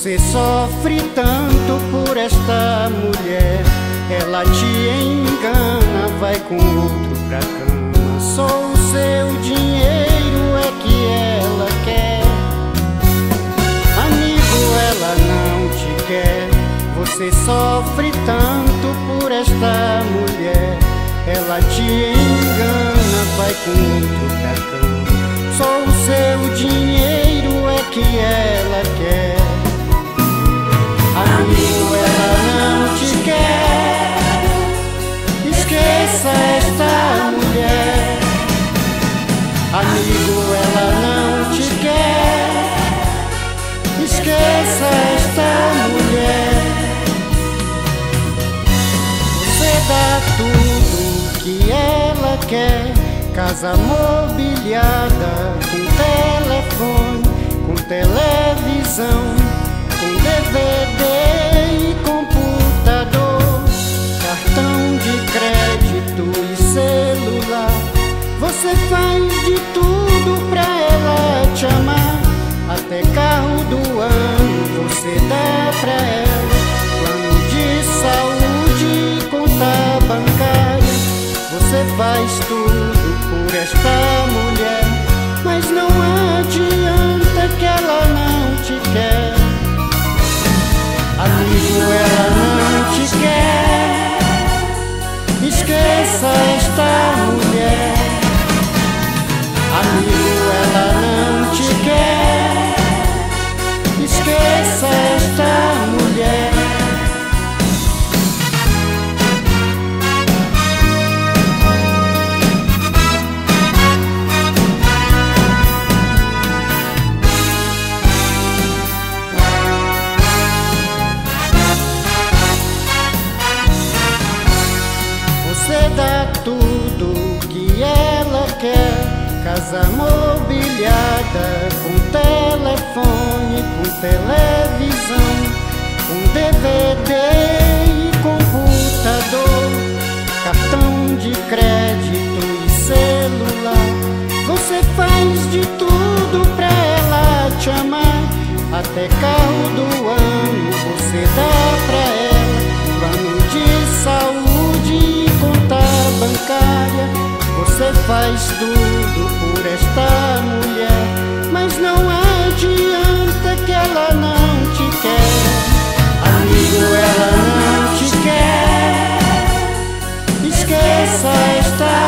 Você sofre tanto por esta mulher, ela te engana, vai com outro pra cama. Só o seu dinheiro é que ela quer. Amigo, ela não te quer. Você sofre tanto por esta mulher, ela te engana, vai com outro pra cama. Só o seu dinheiro é que ela quer. Amigo, ela não te quer. Esqueça esta mulher. Amigo, ela não te quer. Esqueça esta mulher. Você dá tudo que ela quer: casa mobiliada, com telefone, com televisão, com DVD e computador, cartão de crédito e celular. Você faz de tudo pra ela te amar. Até carro do ano você dá pra ela. Plano de saúde e conta bancária. Você faz tudo por esta mulher, mas não adianta que ela não te quer. Amigo, ela não te quer. Esqueça esta mulher. Amigo, ela não te quer. Esqueça esta mulher. Você dá tudo que ela quer: casa mobiliada, com telefone, com televisão, com DVD e computador, cartão de crédito e celular. Você faz de tudo pra ela te amar. Até carro do ano você dá pra ela. Plano de saúde e conta bancária. Você faz tudo por esta mulher, mas não adianta que ela não te quer. Amigo, ela não te quer. Esqueça esta